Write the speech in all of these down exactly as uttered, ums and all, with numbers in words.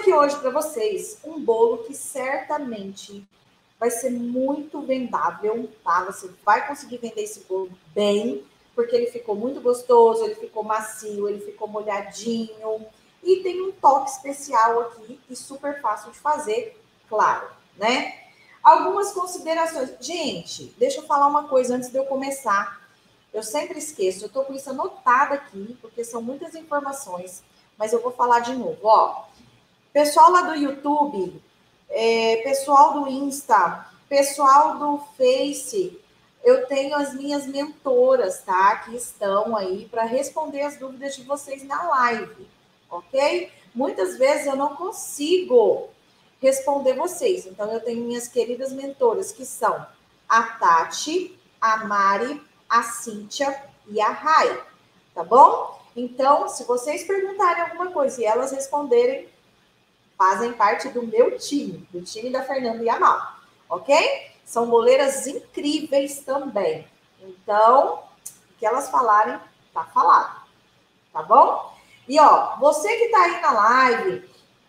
aqui hoje para vocês um bolo que certamente vai ser muito vendável, tá? Você vai conseguir vender esse bolo bem, porque ele ficou muito gostoso, ele ficou macio, ele ficou molhadinho e tem um toque especial aqui e super fácil de fazer, claro, né? Algumas considerações. Gente, deixa eu falar uma coisa antes de eu começar. Eu sempre esqueço, eu tô com isso anotado aqui, porque são muitas informações, mas eu vou falar de novo, ó. Pessoal lá do YouTube, é, pessoal do Insta, pessoal do Face, eu tenho as minhas mentoras, tá? Que estão aí para responder as dúvidas de vocês na live, ok? Muitas vezes eu não consigo responder vocês, então eu tenho minhas queridas mentoras, que são a Tati, a Mari, a Cíntia e a Rai, tá bom? Então, se vocês perguntarem alguma coisa e elas responderem, fazem parte do meu time, do time da Fernanda e a Mal, ok? São boleiras incríveis também. Então, o que elas falarem, tá falado, tá bom? E, ó, você que tá aí na live,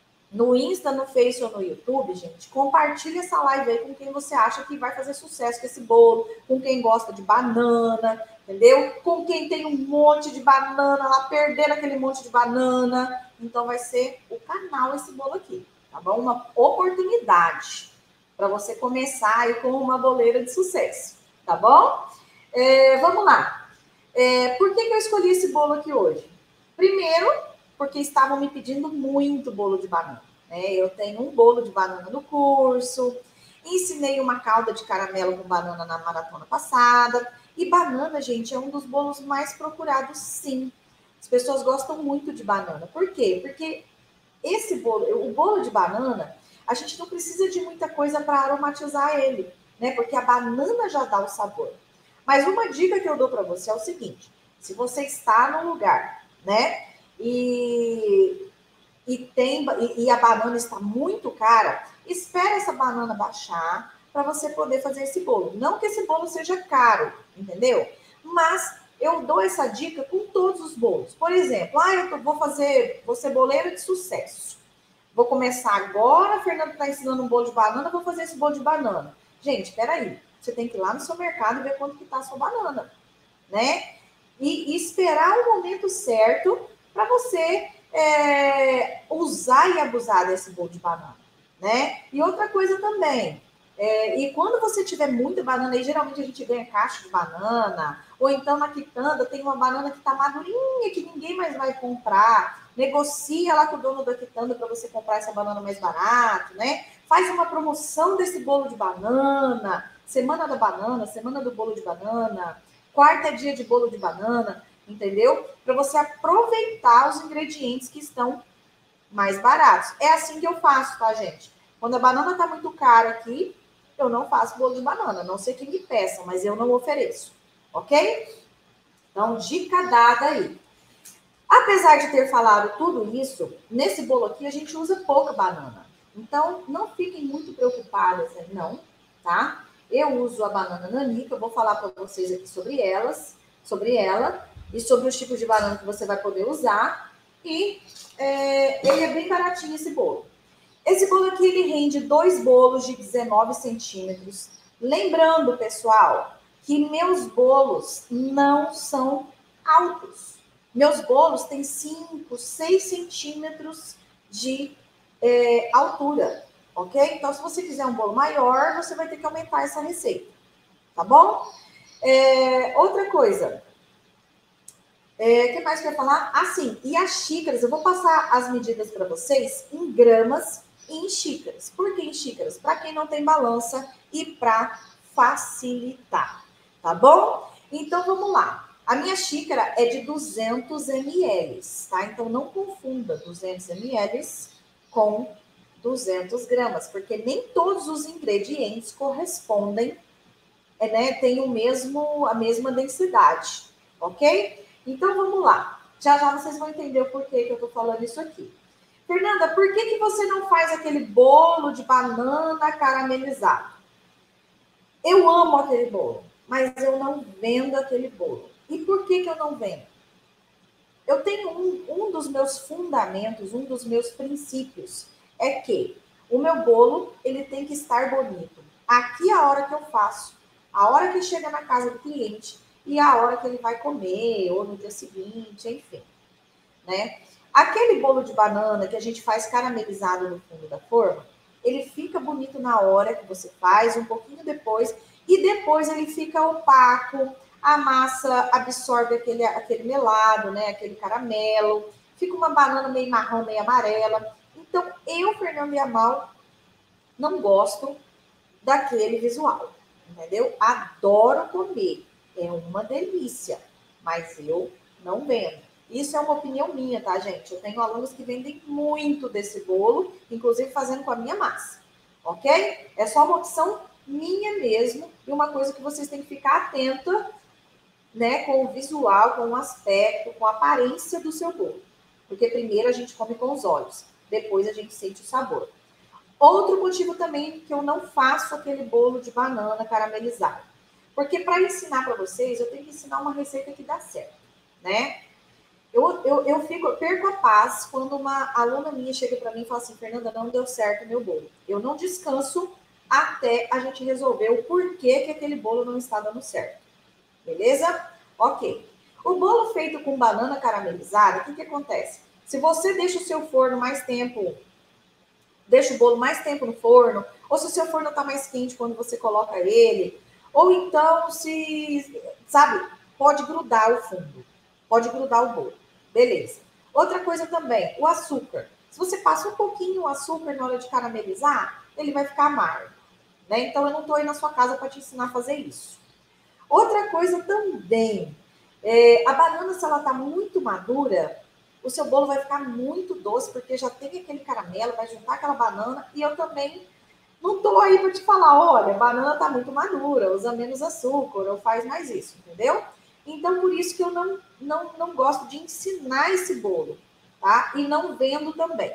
no Insta, no Face ou no YouTube, gente, compartilha essa live aí com quem você acha que vai fazer sucesso com esse bolo, com quem gosta de banana, entendeu? Com quem tem um monte de banana lá, perdendo aquele monte de banana. Então, vai ser o canal esse bolo aqui, tá bom? Uma oportunidade para você começar aí com uma boleira de sucesso, tá bom? É, vamos lá. É, por que que eu escolhi esse bolo aqui hoje? Primeiro, porque estavam me pedindo muito bolo de banana, né? Eu tenho um bolo de banana no curso, ensinei uma calda de caramelo com banana na maratona passada, e banana, gente, é um dos bolos mais procurados, sim. As pessoas gostam muito de banana. Por quê? Porque esse bolo, o bolo de banana, a gente não precisa de muita coisa para aromatizar ele, né? Porque a banana já dá o sabor. Mas uma dica que eu dou para você é o seguinte: se você está num lugar, né? E, e, tem, e, e a banana está muito cara, espera essa banana baixar para você poder fazer esse bolo. Não que esse bolo seja caro, entendeu? Mas eu dou essa dica com todos os bolos. Por exemplo, ah, eu tô, vou fazer, vou ser boleira de sucesso. Vou começar agora, a Fernanda está ensinando um bolo de banana, vou fazer esse bolo de banana. Gente, peraí, você tem que ir lá no seu mercado e ver quanto que tá a sua banana, né? E, e esperar o momento certo para você é, usar e abusar desse bolo de banana, né? E outra coisa também, é, e quando você tiver muita banana, aí geralmente a gente ganha caixa de banana, ou então na quitanda tem uma banana que tá madurinha, que ninguém mais vai comprar, negocia lá com o dono da quitanda para você comprar essa banana mais barato, né? Faz uma promoção desse bolo de banana, semana da banana, semana do bolo de banana, quarta é dia de bolo de banana, entendeu? Para você aproveitar os ingredientes que estão mais baratos. É assim que eu faço, tá, gente? Quando a banana tá muito cara aqui, eu não faço bolo de banana. A não sei que me peça, mas eu não ofereço, ok? Então, dica dada aí. Apesar de ter falado tudo isso, nesse bolo aqui a gente usa pouca banana. Então, não fiquem muito preocupadas, não, tá? Eu uso a banana nanica, eu vou falar para vocês aqui sobre elas, sobre ela e sobre os tipos de banana que você vai poder usar. E é, ele é bem baratinho esse bolo. Esse bolo aqui, ele rende dois bolos de dezenove centímetros. Lembrando, pessoal, que meus bolos não são altos. Meus bolos têm cinco, seis centímetros de é, altura, ok? Então, se você quiser um bolo maior, você vai ter que aumentar essa receita, tá bom? É, outra coisa, o é, que mais que eu ia falar? Ah, sim, e as xícaras, eu vou passar as medidas para vocês em gramas e em xícaras. Por que em xícaras? Para quem não tem balança e para facilitar, tá bom? Então, vamos lá. A minha xícara é de duzentos mililitros, tá? Então, não confunda duzentos mililitros com duzentos gramas, porque nem todos os ingredientes correspondem, é, né? Tem o mesmo, a mesma densidade, ok? Então, vamos lá. Já já vocês vão entender o porquê que eu tô falando isso aqui. Fernanda, por que que você não faz aquele bolo de banana caramelizado? Eu amo aquele bolo, mas eu não vendo aquele bolo. E por que que eu não vendo? Eu tenho um, um dos meus fundamentos, um dos meus princípios, é que o meu bolo, ele tem que estar bonito. Aqui é a hora que eu faço, a hora que chega na casa do cliente e a hora que ele vai comer, ou no dia seguinte, enfim, né? Aquele bolo de banana que a gente faz caramelizado no fundo da forma, ele fica bonito na hora que você faz, um pouquinho depois, e depois ele fica opaco, a massa absorve aquele, aquele melado, né? Aquele caramelo, fica uma banana meio marrom, meio amarela. Então, eu, Fernanda Yamal, não gosto daquele visual, entendeu? Adoro comer, é uma delícia, mas eu não vendo. Isso é uma opinião minha, tá, gente? Eu tenho alunos que vendem muito desse bolo, inclusive fazendo com a minha massa, ok? É só uma opção minha mesmo e uma coisa que vocês têm que ficar atenta, né, com o visual, com o aspecto, com a aparência do seu bolo. Porque primeiro a gente come com os olhos, depois a gente sente o sabor. Outro motivo também que eu não faço aquele bolo de banana caramelizado. Porque para ensinar para vocês, eu tenho que ensinar uma receita que dá certo, né? Eu, eu, eu, fico, eu perco a paz quando uma aluna minha chega para mim e fala assim, Fernanda, não deu certo o meu bolo. Eu não descanso até a gente resolver o porquê que aquele bolo não está dando certo. Beleza? Ok. O bolo feito com banana caramelizada, o que, que acontece? Se você deixa o seu forno mais tempo, deixa o bolo mais tempo no forno, ou se o seu forno está mais quente quando você coloca ele, ou então se, sabe, pode grudar o fundo, pode grudar o bolo. Beleza. Outra coisa também, o açúcar. Se você passa um pouquinho o açúcar na hora de caramelizar, ele vai ficar amargo, né? Então, eu não estou aí na sua casa para te ensinar a fazer isso. Outra coisa também, é, a banana, se ela está muito madura, o seu bolo vai ficar muito doce, porque já tem aquele caramelo, vai juntar aquela banana, e eu também não estou aí para te falar, olha, a banana está muito madura, usa menos açúcar, ou faz mais isso, entendeu? Então, por isso que eu não, não, não gosto de ensinar esse bolo, tá? E não vendo também,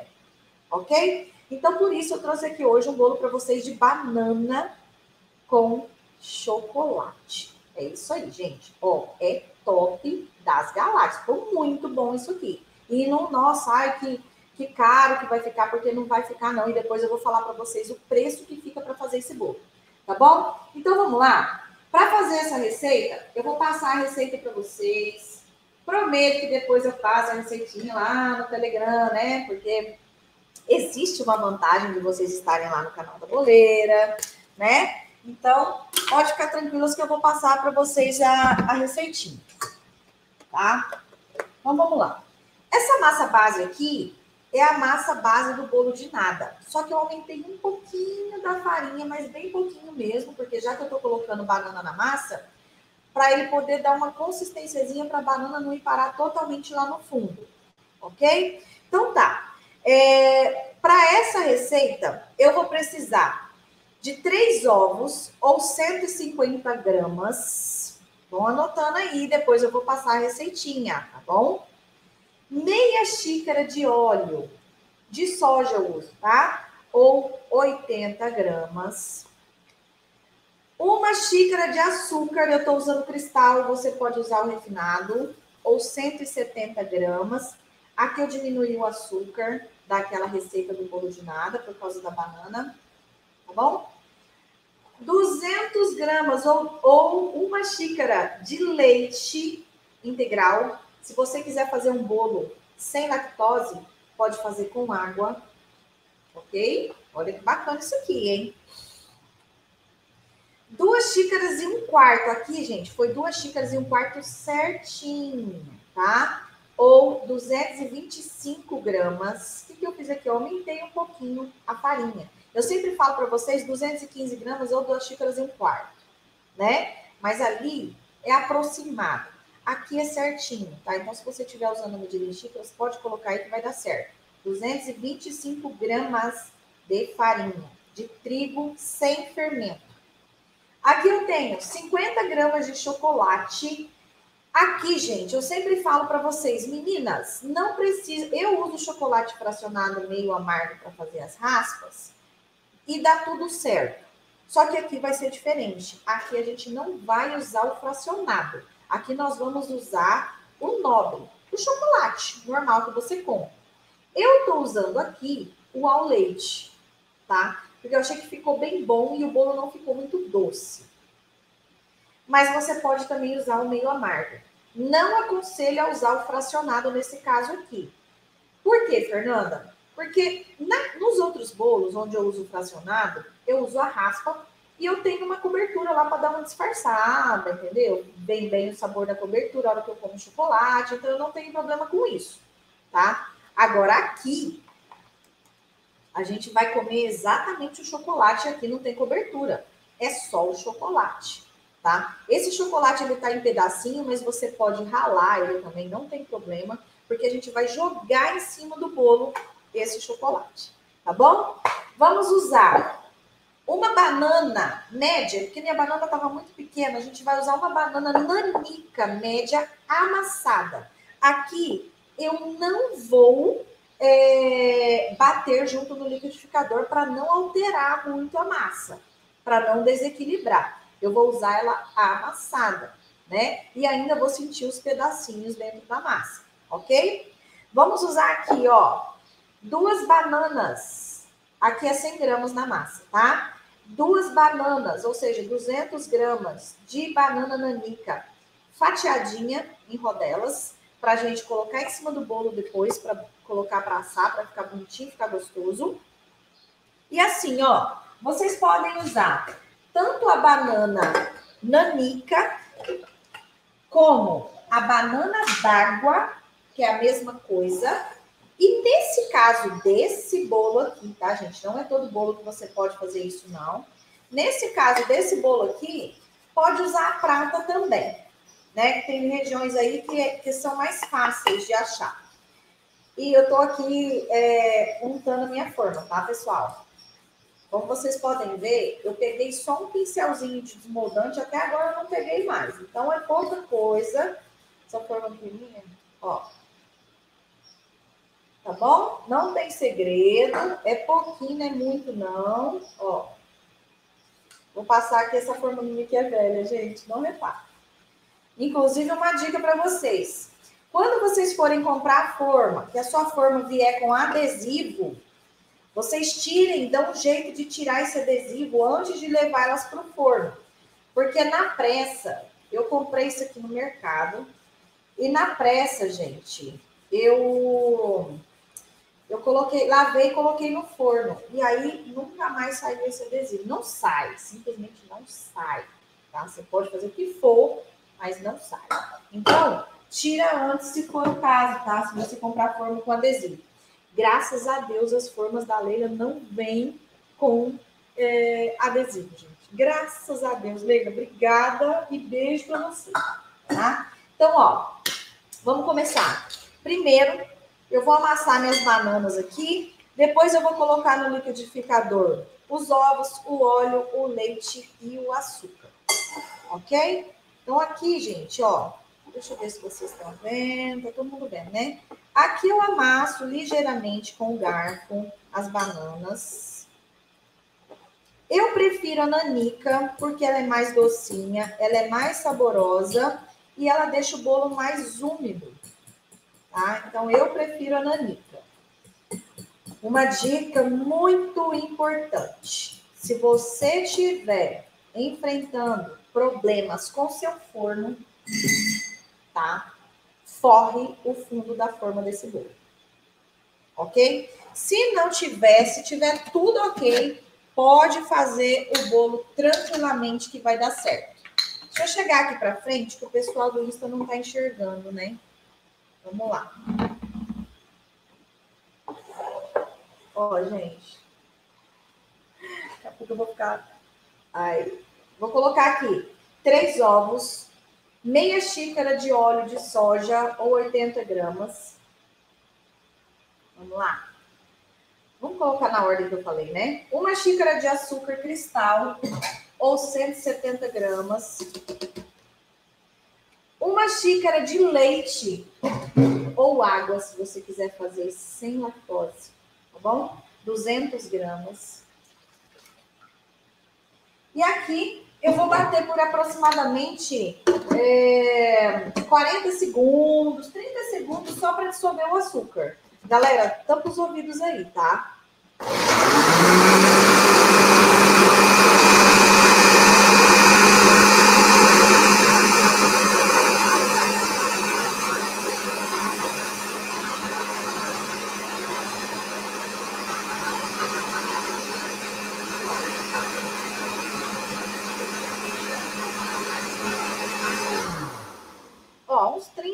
ok? Então, por isso eu trouxe aqui hoje um bolo para vocês de banana com chocolate. É isso aí, gente. Ó, é top das galáxias. Ficou muito bom isso aqui. E não, nossa, ai, que, que caro que vai ficar, porque não vai ficar não. E depois eu vou falar para vocês o preço que fica para fazer esse bolo. Tá bom? Então, vamos lá. Para fazer essa receita, eu vou passar a receita para vocês. Prometo que depois eu faço a receitinha lá no Telegram, né? Porque existe uma vantagem de vocês estarem lá no canal da Boleira, né? Então, pode ficar tranquilos que eu vou passar para vocês a, a receitinha, tá? Então, vamos lá. Essa massa base aqui é a massa base do bolo de nada. Só que eu aumentei um pouquinho da farinha, mas bem pouquinho mesmo, porque já que eu tô colocando banana na massa, para ele poder dar uma consistênciazinha para a banana não ir parar totalmente lá no fundo, ok? Então, tá. É, para essa receita, eu vou precisar de três ovos ou cento e cinquenta gramas. Vão anotando aí, depois eu vou passar a receitinha, tá bom? Meia xícara de óleo de soja eu uso, tá? Ou oitenta gramas. Uma xícara de açúcar, eu tô usando cristal, você pode usar o refinado, ou cento e setenta gramas. Aqui eu diminui o açúcar daquela receita do bolo de nada, por causa da banana, tá bom? duzentas gramas ou, ou uma xícara de leite integral. Se você quiser fazer um bolo sem lactose, pode fazer com água, ok? Olha que bacana isso aqui, hein? Duas xícaras e um quarto. Aqui, gente, foi duas xícaras e um quarto certinho, tá? Ou duzentos e vinte e cinco gramas. O que, que eu fiz aqui? Eu aumentei um pouquinho a farinha. Eu sempre falo para vocês duzentos e quinze gramas ou duas xícaras e um quarto, né? Mas ali é aproximado. Aqui é certinho, tá? Então, se você estiver usando a medida em xícaras, pode colocar aí que vai dar certo. duzentos e vinte e cinco gramas de farinha de trigo sem fermento. Aqui eu tenho cinquenta gramas de chocolate. Aqui, gente, eu sempre falo para vocês, meninas, não precisa... Eu uso chocolate fracionado meio amargo para fazer as raspas e dá tudo certo. Só que aqui vai ser diferente. Aqui a gente não vai usar o fracionado. Aqui nós vamos usar o nobre, o chocolate normal que você compra. Eu estou usando aqui o ao leite, tá? Porque eu achei que ficou bem bom e o bolo não ficou muito doce. Mas você pode também usar o meio amargo. Não aconselho a usar o fracionado nesse caso aqui. Por quê, Fernanda? Porque na, nos outros bolos, onde eu uso o fracionado, eu uso a raspa e eu tenho uma cobertura lá para dar uma disfarçada, entendeu? Bem, bem o sabor da cobertura, a hora que eu como chocolate, então eu não tenho problema com isso, tá? Agora aqui, a gente vai comer exatamente o chocolate e aqui não tem cobertura. É só o chocolate, tá? Esse chocolate, ele tá em pedacinho, mas você pode ralar ele também, não tem problema, porque a gente vai jogar em cima do bolo esse chocolate, tá bom? Vamos usar uma banana média, porque minha banana estava muito pequena, a gente vai usar uma banana nanica média amassada. Aqui eu não vou é, bater junto no liquidificador para não alterar muito a massa, para não desequilibrar. Eu vou usar ela amassada, né? E ainda vou sentir os pedacinhos dentro da massa, ok? Vamos usar aqui, ó, duas bananas. Aqui é cem gramas na massa, tá? Duas bananas, ou seja, duzentas gramas de banana nanica fatiadinha em rodelas, para a gente colocar em cima do bolo depois, para colocar para assar, para ficar bonitinho, ficar gostoso. E assim, ó, vocês podem usar tanto a banana nanica, como a banana d'água, que é a mesma coisa. E nesse caso desse bolo aqui, tá, gente? Não é todo bolo que você pode fazer isso, não. Nesse caso desse bolo aqui, pode usar a prata também, né? Tem regiões aí que, que são mais fáceis de achar. E eu tô aqui é, untando a minha forma, tá, pessoal? Como vocês podem ver, eu peguei só um pincelzinho de desmoldante, até agora eu não peguei mais. Então, é pouca coisa. Essa forma pequenininha, ó. Tá bom? Não tem segredo, é pouquinho, não é muito não, ó. Vou passar aqui essa forma minha que é velha, gente, não repara. Inclusive, uma dica para vocês. Quando vocês forem comprar a forma, que a sua forma vier com adesivo, vocês tirem, dão um jeito de tirar esse adesivo antes de levar elas para o forno. Porque na pressa, eu comprei isso aqui no mercado, e na pressa, gente, eu... Eu coloquei, lavei e coloquei no forno. E aí, nunca mais saiu esse adesivo. Não sai, simplesmente não sai. Tá? Você pode fazer o que for, mas não sai. Então, tira antes, se for o caso, tá? Se você comprar forma com adesivo. Graças a Deus, as formas da Leila não vêm com é, adesivo, gente. Graças a Deus, Leila. Obrigada e beijo pra você. Tá? Então, ó, vamos começar. Primeiro, eu vou amassar minhas bananas aqui, depois eu vou colocar no liquidificador os ovos, o óleo, o leite e o açúcar, ok? Então aqui, gente, ó, deixa eu ver se vocês estão vendo, tá todo mundo vendo, né? Aqui eu amasso ligeiramente com o garfo as bananas. Eu prefiro a nanica, porque ela é mais docinha, ela é mais saborosa e ela deixa o bolo mais úmido. Tá? Então, eu prefiro a nanica. Uma dica muito importante. Se você estiver enfrentando problemas com seu forno, tá? Forre o fundo da forma desse bolo. Ok? Se não tiver, se tiver tudo ok, pode fazer o bolo tranquilamente que vai dar certo. Deixa eu chegar aqui para frente, que o pessoal do Insta não tá enxergando, né? Vamos lá. Ó, gente. Daqui a pouco eu vou ficar... Aí. Vou colocar aqui três ovos, meia xícara de óleo de soja ou oitenta gramas. Vamos lá. Vamos colocar na ordem que eu falei, né? Uma xícara de açúcar cristal ou cento e setenta gramas. Uma xícara de leite ou água, se você quiser fazer sem lactose, tá bom? duzentas gramas. E aqui eu vou bater por aproximadamente é, quarenta segundos, trinta segundos, só para dissolver o açúcar. Galera, tampa os ouvidos aí, tá?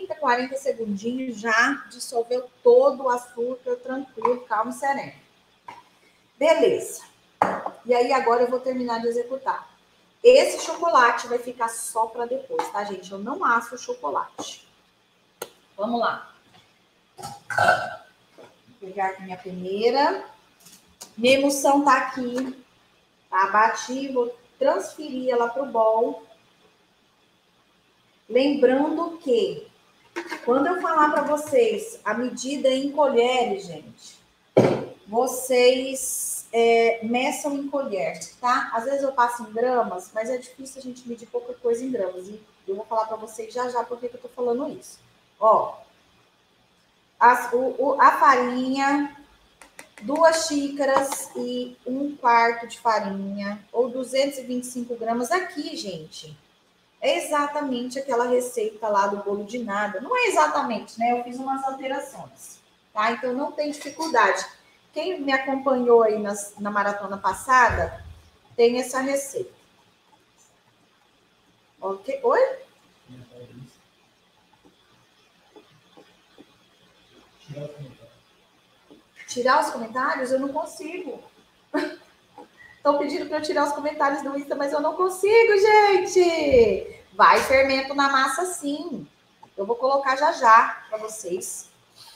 trinta, quarenta segundinhos, já dissolveu todo o açúcar, tranquilo, calmo e sereno. Beleza. E aí, agora eu vou terminar de executar. Esse chocolate vai ficar só para depois, tá, gente? Eu não asso o chocolate. Vamos lá. Vou pegar aqui minha peneira. Minha emulsão tá aqui, tá? Bati, vou transferir ela pro bol. Lembrando que, quando eu falar para vocês a medida em colheres, gente, vocês é, meçam em colher, tá? Às vezes eu passo em gramas, mas é difícil a gente medir pouca coisa em gramas. E eu vou falar para vocês já já por que eu tô falando isso. Ó, as, o, o, a farinha, duas xícaras e um quarto de farinha, ou duzentos e vinte e cinco gramas aqui, gente. É exatamente aquela receita lá do bolo de nada. Não é exatamente, né? Eu fiz umas alterações, tá? Então não tem dificuldade. Quem me acompanhou aí nas, na maratona passada, tem essa receita. Ok? Oi? Tirar os comentários? Eu não consigo. Estão pedindo para eu tirar os comentários do Insta, mas eu não consigo, gente. Vai fermento na massa, sim. Eu vou colocar já já para vocês.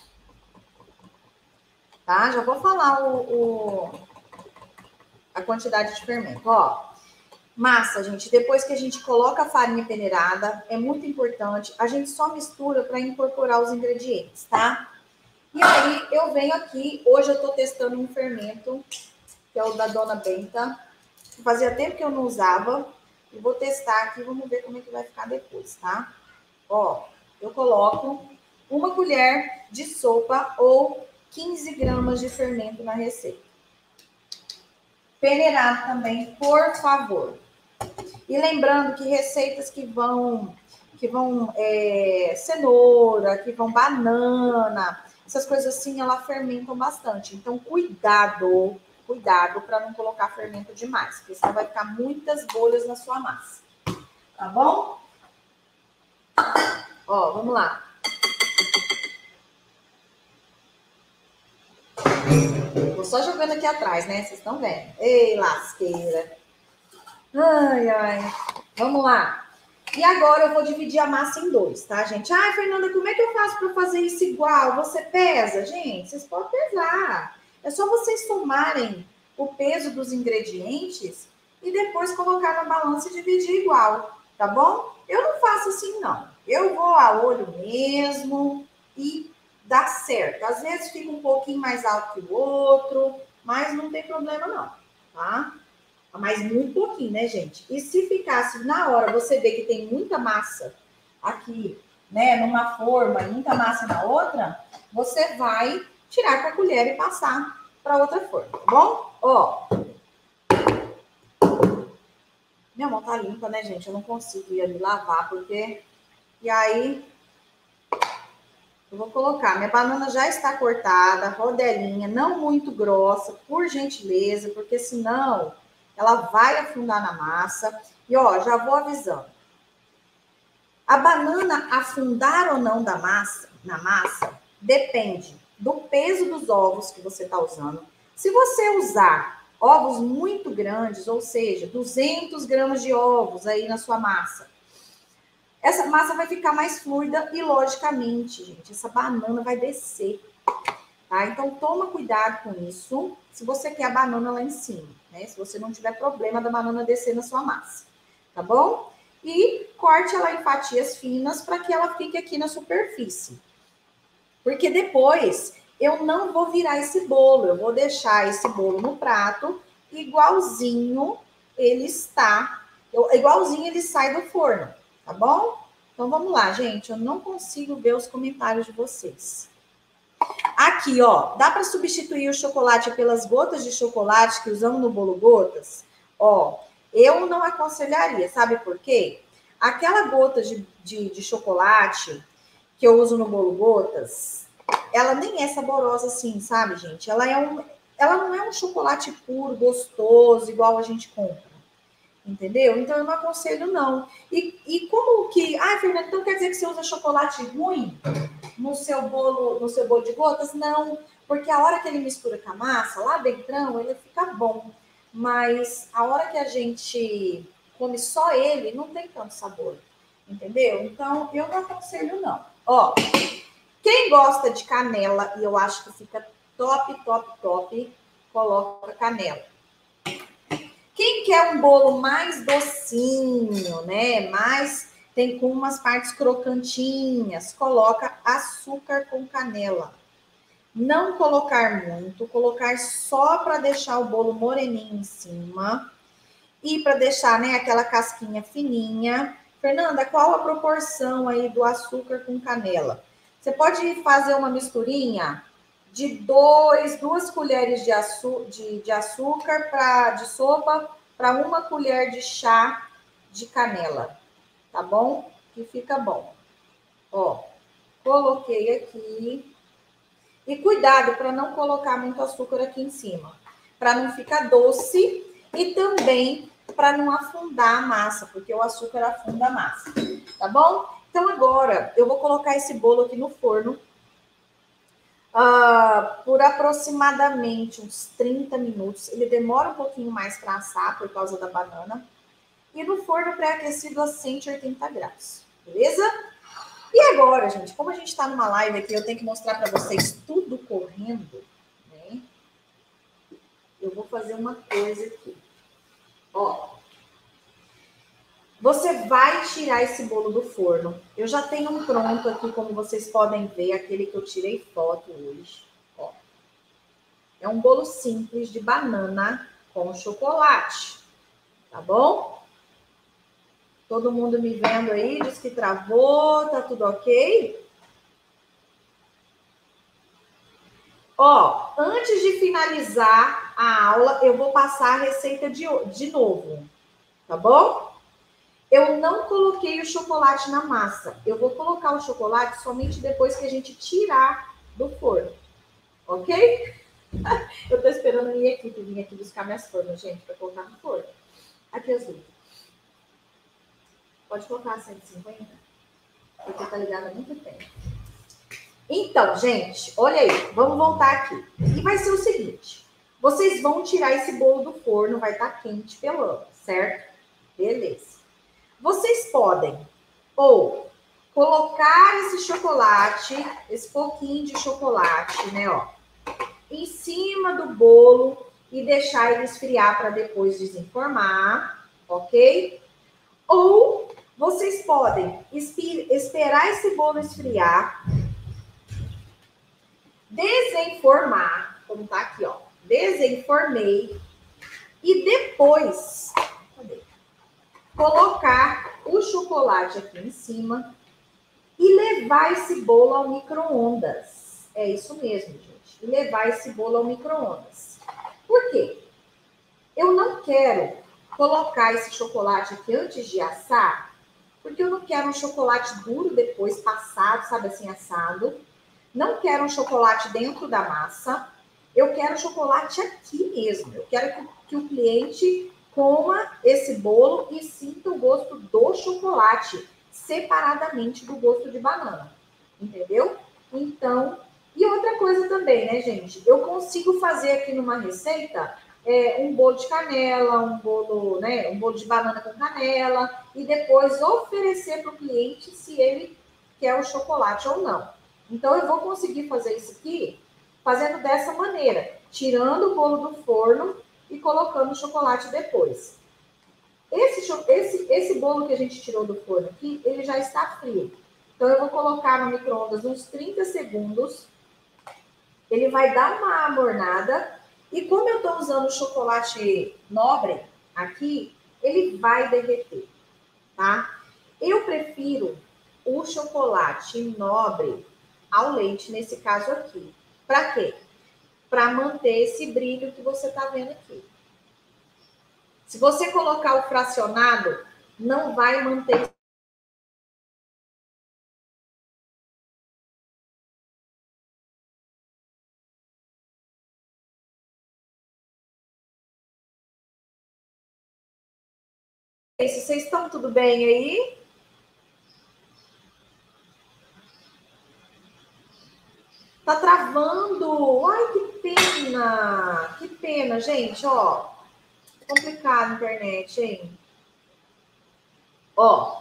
Tá? Já vou falar o, o, a quantidade de fermento. Ó, massa, gente. Depois que a gente coloca a farinha peneirada, é muito importante. A gente só mistura para incorporar os ingredientes, tá? E aí, eu venho aqui. Hoje eu tô testando um fermento, que é o da Dona Benta. Fazia tempo que eu não usava. E vou testar aqui, vamos ver como é que vai ficar depois, tá? Ó, eu coloco uma colher de sopa ou quinze gramas de fermento na receita. Peneirado também, por favor. E lembrando que receitas que vão, que vão é, cenoura, que vão banana, essas coisas assim, elas fermentam bastante. Então, cuidado, cuidado para não colocar fermento demais, porque senão vai ficar muitas bolhas na sua massa. Tá bom? Ó, vamos lá. Vou só jogando aqui atrás, né? Vocês estão vendo. Ei, lasqueira. Ai, ai. Vamos lá. E agora eu vou dividir a massa em dois, tá, gente? Ai, Fernanda, como é que eu faço para fazer isso igual? Você pesa? Gente, vocês podem pesar. É só vocês somarem o peso dos ingredientes e depois colocar na balança e dividir igual, tá bom? Eu não faço assim, não. Eu vou a olho mesmo e dá certo. Às vezes fica um pouquinho mais alto que o outro, mas não tem problema não, tá? Mas muito pouquinho, né, gente? E se ficasse na hora, você vê que tem muita massa aqui, né, numa forma, e muita massa na outra, você vai tirar com a colher e passar para outra forma, tá bom? Ó. Minha mão tá limpa, né, gente? Eu não consigo ir ali lavar, porque... E aí... Eu vou colocar, minha banana já está cortada, rodelinha, não muito grossa, por gentileza, porque senão ela vai afundar na massa. E ó, já vou avisando. A banana afundar ou não da massa, na massa, depende do peso dos ovos que você está usando. Se você usar ovos muito grandes, ou seja, duzentos gramas de ovos aí na sua massa, essa massa vai ficar mais fluida e, logicamente, gente, essa banana vai descer, tá? Então, toma cuidado com isso, se você quer a banana lá em cima, né? Se você não tiver problema da banana descer na sua massa, tá bom? E corte ela em fatias finas para que ela fique aqui na superfície. Porque depois eu não vou virar esse bolo, eu vou deixar esse bolo no prato igualzinho ele está, igualzinho ele sai do forno. Tá bom? Então, vamos lá, gente. Eu não consigo ver os comentários de vocês. Aqui, ó. Dá para substituir o chocolate pelas gotas de chocolate que usamos no bolo gotas? Ó, eu não aconselharia. Sabe por quê? Aquela gota de, de, de chocolate que eu uso no bolo gotas, ela nem é saborosa assim, sabe, gente? Ela, é um, ela não é um chocolate puro, gostoso, igual a gente compra. Entendeu? Então eu não aconselho, não. E, e como que. Ah, Fernanda, então quer dizer que você usa chocolate ruim no seu bolo, no seu bolo de gotas? Não, porque a hora que ele mistura com a massa, lá dentro, ele fica bom. Mas a hora que a gente come só ele, não tem tanto sabor. Entendeu? Então eu não aconselho, não. Ó, quem gosta de canela, e eu acho que fica top, top, top, coloca canela. Quem quer um bolo mais docinho, né? Mais tem com umas partes crocantinhas, coloca açúcar com canela. Não colocar muito, colocar só para deixar o bolo moreninho em cima e para deixar, né, aquela casquinha fininha. Fernanda, qual a proporção aí do açúcar com canela? Você pode fazer uma misturinha de dois, duas colheres de, açu de, de açúcar pra, de sopa para uma colher de chá de canela, tá bom? Que fica bom. Ó, coloquei aqui. E cuidado para não colocar muito açúcar aqui em cima, para não ficar doce e também para não afundar a massa, porque o açúcar afunda a massa, tá bom? Então agora eu vou colocar esse bolo aqui no forno uh, por aproximadamente uns trinta minutos. Ele demora um pouquinho mais para assar por causa da banana. E no forno pré-aquecido a cento e oitenta graus, beleza? E agora, gente, como a gente está numa live aqui, eu tenho que mostrar para vocês tudo correndo, né? Eu vou fazer uma coisa aqui. Ó, você vai tirar esse bolo do forno. Eu já tenho um pronto aqui, como vocês podem ver, aquele que eu tirei foto hoje. Ó, é um bolo simples de banana com chocolate, tá bom? Todo mundo me vendo aí, diz que travou, tá tudo ok? Ó, antes de finalizar a aula, eu vou passar a receita de, de novo, tá bom? Eu não coloquei o chocolate na massa. Eu vou colocar o chocolate somente depois que a gente tirar do forno, ok? Eu tô esperando a minha equipe vir aqui buscar minhas formas, gente, para colocar no forno. Aqui as luzes. Pode colocar a cento e cinquenta? Porque tá ligado há muito tempo. Então, gente, olha aí, vamos voltar aqui. E vai ser o seguinte, vocês vão tirar esse bolo do forno, vai estar quente pelando, certo? Beleza. Vocês podem ou colocar esse chocolate, esse pouquinho de chocolate, né, ó, em cima do bolo e deixar ele esfriar para depois desenformar, ok? Ou vocês podem esperar esse bolo esfriar, desenformar, como tá aqui, ó, desenformei, e depois cadê? Colocar o chocolate aqui em cima e levar esse bolo ao micro-ondas. É isso mesmo, gente, e levar esse bolo ao micro-ondas. Por quê? Eu não quero colocar esse chocolate aqui antes de assar, porque eu não quero um chocolate duro depois, passado, sabe assim, assado. Não quero um chocolate dentro da massa, eu quero chocolate aqui mesmo. Eu quero que, que o cliente coma esse bolo e sinta o gosto do chocolate separadamente do gosto de banana, entendeu? Então, e outra coisa também, né, gente? Eu consigo fazer aqui numa receita é, um bolo de canela, um bolo, né, um bolo de banana com canela e depois oferecer para o cliente se ele quer o chocolate ou não. Então, eu vou conseguir fazer isso aqui fazendo dessa maneira, tirando o bolo do forno e colocando o chocolate depois. Esse, esse, esse bolo que a gente tirou do forno aqui, ele já está frio. Então, eu vou colocar no micro-ondas uns trinta segundos. Ele vai dar uma amornada. E como eu estou usando chocolate nobre aqui, ele vai derreter, tá? Eu prefiro o chocolate nobre ao leite, nesse caso aqui. Para quê? Para manter esse brilho que você está vendo aqui. Se você colocar o fracionado, não vai manter Vocês estão tudo bem aí? Tá travando. Ai, que pena. Que pena, gente, ó. Complicado a internet, hein? Ó.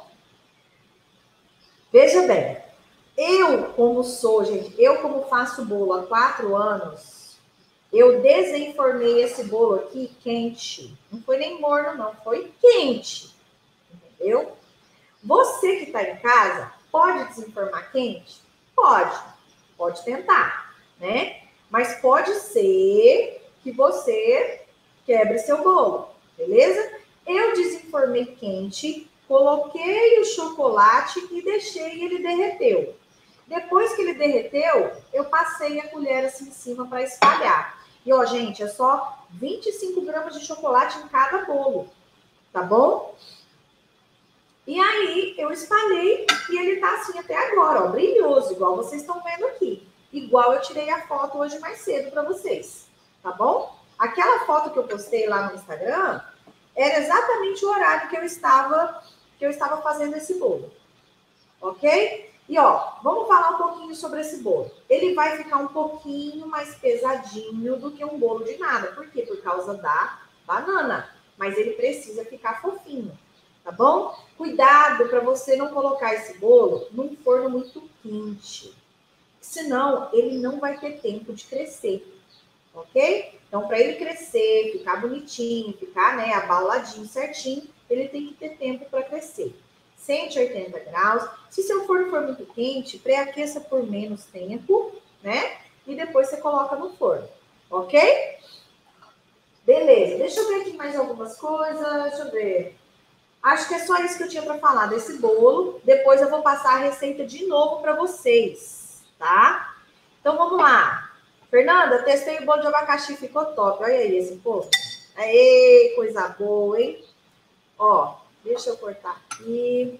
Veja bem. Eu, como sou, gente, eu como faço bolo há quatro anos, eu desenformei esse bolo aqui quente. Não foi nem morno, não. Foi quente. Entendeu? Você que está em casa, pode desenformar quente? Pode. Pode tentar, né? Mas pode ser que você quebre seu bolo, beleza? Eu desenformei quente, coloquei o chocolate e deixei ele derreteu. Depois que ele derreteu, eu passei a colher assim em cima para espalhar. E ó, gente, é só vinte e cinco gramas de chocolate em cada bolo, tá bom? E aí eu espalhei e ele tá assim até agora, ó, brilhoso, igual vocês estão vendo aqui. Igual eu tirei a foto hoje mais cedo para vocês, tá bom? Aquela foto que eu postei lá no Instagram era exatamente o horário que eu estava que eu estava fazendo esse bolo, ok? E ó, vamos falar um pouquinho sobre esse bolo. Ele vai ficar um pouquinho mais pesadinho do que um bolo de nada. Por quê? Por causa da banana. Mas ele precisa ficar fofinho, tá bom? Cuidado para você não colocar esse bolo num forno muito quente. Senão, ele não vai ter tempo de crescer, ok? Então, para ele crescer, ficar bonitinho, ficar, né, abauladinho certinho, ele tem que ter tempo para crescer. cento e oitenta graus. Se seu forno for muito quente, pré-aqueça por menos tempo, né? E depois você coloca no forno, ok? Beleza, deixa eu ver aqui mais algumas coisas, deixa eu ver. Acho que é só isso que eu tinha para falar desse bolo. Depois eu vou passar a receita de novo para vocês, tá? Então vamos lá. Fernanda, testei o bolo de abacaxi, ficou top. Olha aí esse povo. Aê, coisa boa, hein? Ó, deixa eu cortar aqui.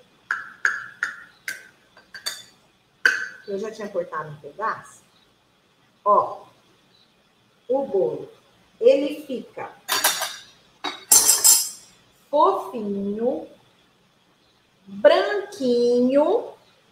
Eu já tinha cortado um pedaço. Ó, o bolo, ele fica fofinho, branquinho,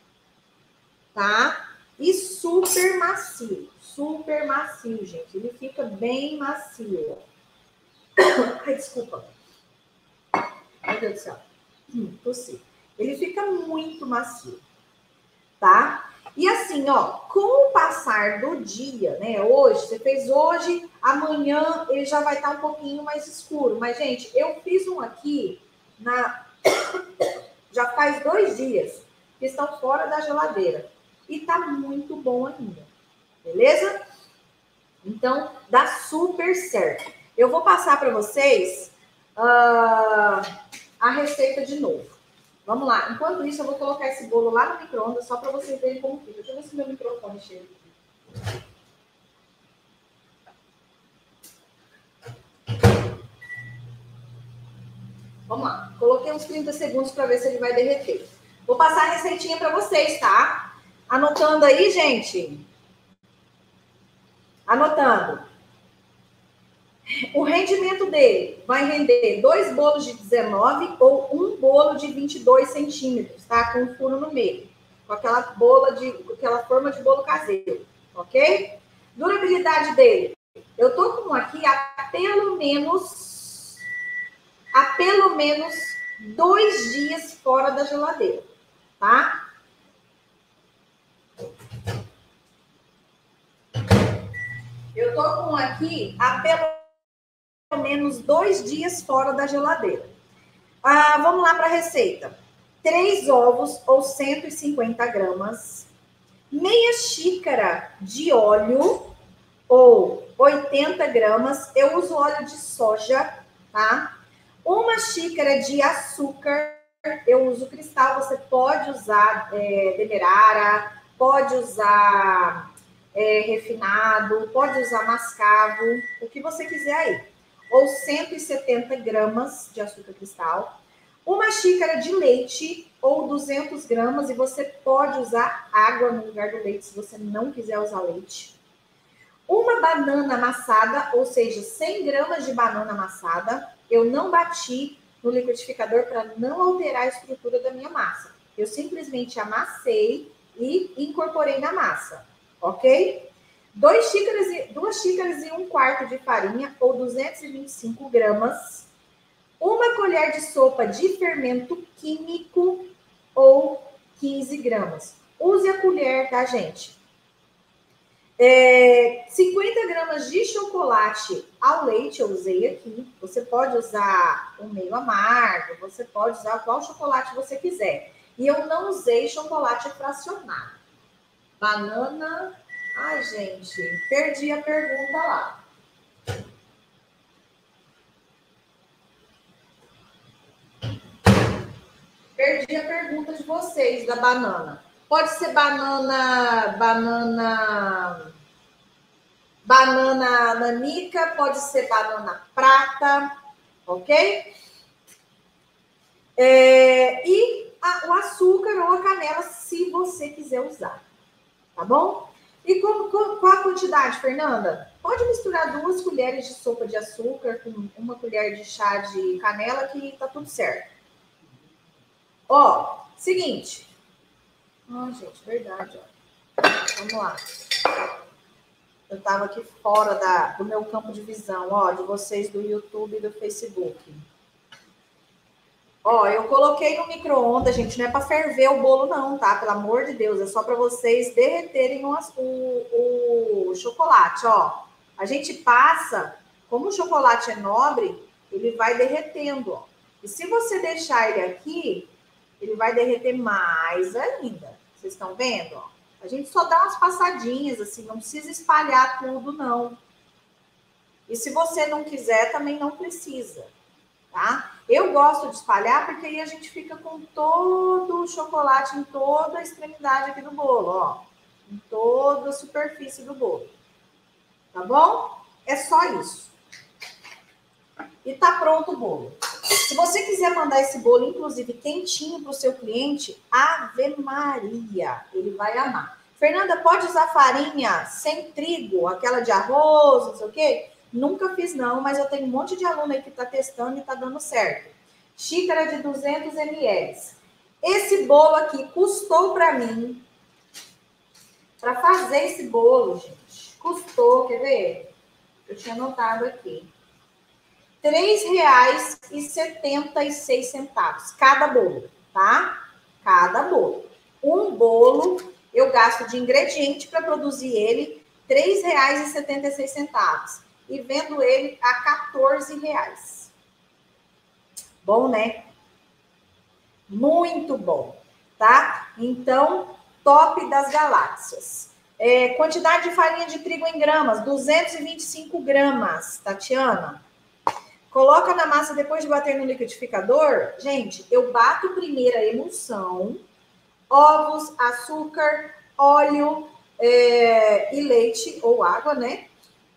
tá? E super macio, super macio, gente. Ele fica bem macio. Ai, desculpa. Meu Deus do céu. Hum, tossi. Ele fica muito macio, tá? E assim, ó, com o passar do dia, né? Hoje, você fez hoje, amanhã ele já vai estar um pouquinho mais escuro. Mas, gente, eu fiz um aqui na... já faz dois dias que estão fora da geladeira. E tá muito bom ainda, beleza? Então, dá super certo. Eu vou passar para vocês uh, a receita de novo. Vamos lá. Enquanto isso, eu vou colocar esse bolo lá no micro-ondas só para vocês verem como fica. Deixa eu ver se meu microfone chega aqui. Vamos lá. Coloquei uns trinta segundos para ver se ele vai derreter. Vou passar a receitinha para vocês, tá? Anotando aí, gente. Anotando. O rendimento dele vai render dois bolos de dezenove ou um bolo de vinte e dois centímetros, tá? Com um furo no meio. Com aquela bola de, com aquela forma de bolo caseiro, ok? Durabilidade dele. Eu tô com aqui há pelo menos, há pelo menos dois dias fora da geladeira, tá? Eu tô com aqui há pelo menos dois dias fora da geladeira. Ah, vamos lá para a receita. Três ovos ou cento e cinquenta gramas, meia xícara de óleo ou oitenta gramas. Eu uso óleo de soja, tá? Uma xícara de açúcar. Eu uso cristal. Você pode usar é, demerara, pode usar é, refinado, pode usar mascavo, o que você quiser aí. Ou cento e setenta gramas de açúcar cristal, uma xícara de leite ou duzentas gramas, e você pode usar água no lugar do leite se você não quiser usar leite. Uma banana amassada, ou seja, cem gramas de banana amassada. Eu não bati no liquidificador para não alterar a estrutura da minha massa. Eu simplesmente amassei e incorporei na massa, ok? Dois xícaras e, duas xícaras e um quarto de farinha, ou duzentos e vinte e cinco gramas. Uma colher de sopa de fermento químico, ou quinze gramas. Use a colher, tá, gente? É, cinquenta gramas de chocolate ao leite, eu usei aqui. Você pode usar o meio amargo, você pode usar qual chocolate você quiser. E eu não usei chocolate fracionado. Banana... Ai, gente, perdi a pergunta lá. Perdi a pergunta de vocês da banana. Pode ser banana... Banana... Banana nanica, pode ser banana prata, ok? É, e a, o açúcar ou a canela, se você quiser usar, tá bom? E com, com, qual a quantidade, Fernanda? Pode misturar duas colheres de sopa de açúcar com uma colher de chá de canela que tá tudo certo. Ó, seguinte. Ai, gente, verdade, ó. Vamos lá. Eu estava aqui fora da, do meu campo de visão, ó, de vocês do YouTube e do Facebook. Ó, eu coloquei no micro-ondas, gente, não é para ferver o bolo não, tá? Pelo amor de Deus, é só para vocês derreterem o, o, o chocolate, ó. A gente passa, como o chocolate é nobre, ele vai derretendo, ó. E se você deixar ele aqui, ele vai derreter mais ainda. Vocês estão vendo, ó? A gente só dá umas passadinhas, assim, não precisa espalhar tudo, não. E se você não quiser, também não precisa, tá? Eu gosto de espalhar porque aí a gente fica com todo o chocolate em toda a extremidade aqui do bolo, ó. Em toda a superfície do bolo. Tá bom? É só isso. E tá pronto o bolo. Se você quiser mandar esse bolo, inclusive, quentinho para o seu cliente, Ave Maria, ele vai amar. Fernanda, pode usar farinha sem trigo, aquela de arroz, não sei o quê? Nunca fiz não, mas eu tenho um monte de aluno aí que está testando e está dando certo. Xícara de duzentos mililitros. Esse bolo aqui custou para mim, para fazer esse bolo, gente, custou, quer ver? Eu tinha anotado aqui. três reais e setenta e seis centavos cada bolo, tá? Cada bolo. Um bolo, eu gasto de ingrediente para produzir ele três reais e setenta e seis centavos. E vendo ele a quatorze reais. Bom, né? Muito bom, tá? Então, top das galáxias. É, quantidade de farinha de trigo em gramas, duzentos e vinte e cinco gramas, Tatiana. Coloca na massa depois de bater no liquidificador. Gente, eu bato primeiro a emulsão, ovos, açúcar, óleo é, e leite ou água, né?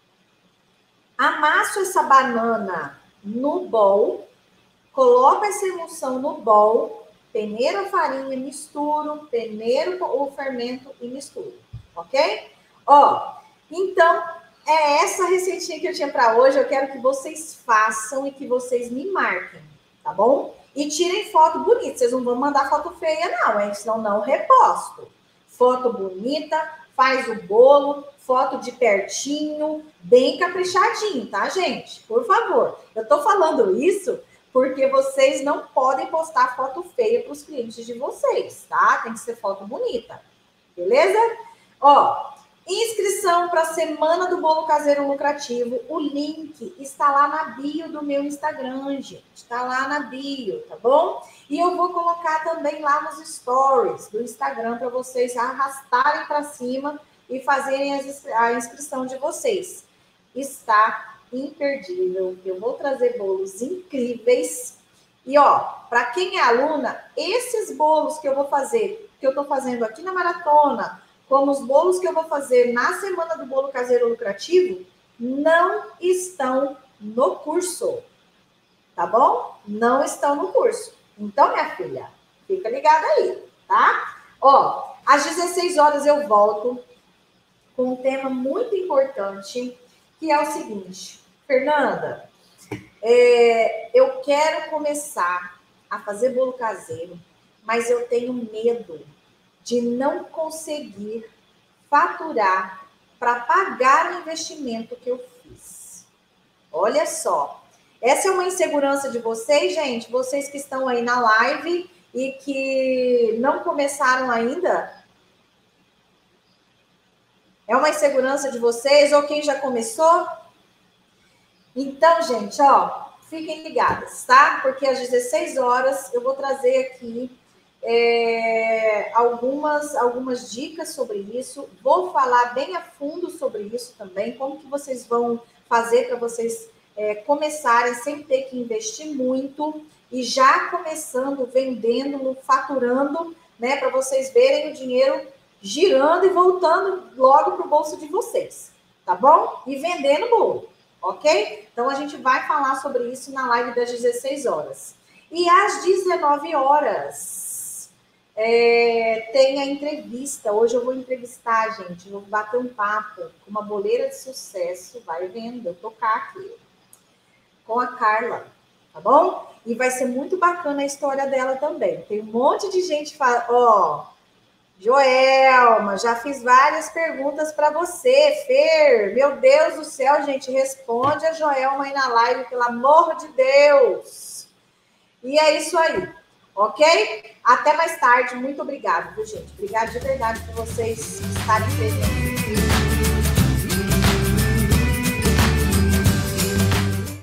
Amasso essa banana no bowl, coloco essa emulsão no bowl, peneiro a farinha, misturo, peneiro o fermento e misturo, ok? Ó, então... é essa receitinha que eu tinha para hoje. Eu quero que vocês façam e que vocês me marquem, tá bom? E tirem foto bonita. Vocês não vão mandar foto feia, não, hein? Senão não reposto. Foto bonita, faz o bolo, foto de pertinho, bem caprichadinho, tá, gente? Por favor. Eu tô falando isso porque vocês não podem postar foto feia para os clientes de vocês, tá? Tem que ser foto bonita, beleza? Ó... inscrição para a Semana do Bolo Caseiro Lucrativo. O link está lá na bio do meu Instagram, gente. Está lá na bio, tá bom? E eu vou colocar também lá nos stories do Instagram para vocês arrastarem para cima e fazerem a inscrição de vocês. Está imperdível. Eu vou trazer bolos incríveis. E, ó, para quem é aluna, esses bolos que eu vou fazer, que eu estou fazendo aqui na maratona, como os bolos que eu vou fazer na Semana do Bolo Caseiro Lucrativo, não estão no curso, tá bom? Não estão no curso. Então, minha filha, fica ligada aí, tá? Ó, às dezesseis horas eu volto com um tema muito importante, que é o seguinte. Fernanda, É, eu quero começar a fazer bolo caseiro, mas eu tenho medo de não conseguir faturar para pagar o investimento que eu fiz. Olha só, essa é uma insegurança de vocês, gente, vocês que estão aí na live e que não começaram ainda. É uma insegurança de vocês ou quem já começou? Então, gente, ó, fiquem ligadas, tá? Porque às dezesseis horas eu vou trazer aqui é, algumas, algumas dicas sobre isso. Vou falar bem a fundo sobre isso também, como que vocês vão fazer para vocês é, começarem sem ter que investir muito e já começando, vendendo, faturando, né? Para vocês verem o dinheiro girando e voltando logo para o bolso de vocês, tá bom? E vendendo bolo. Ok? Então, a gente vai falar sobre isso na live das dezesseis horas. E às dezenove horas, é, tem a entrevista. Hoje eu vou entrevistar, gente. Vou bater um papo com uma boleira de sucesso. Vai vendo, eu tocar aqui. Com a Carla, tá bom? E vai ser muito bacana a história dela também. Tem um monte de gente falando, ó... Joelma, já fiz várias perguntas para você, Fer. Meu Deus do céu, gente, responde a Joelma aí na live, pelo amor de Deus. E é isso aí, ok? Até mais tarde. Muito obrigada, viu, gente? Obrigada de verdade por vocês estarem presentes.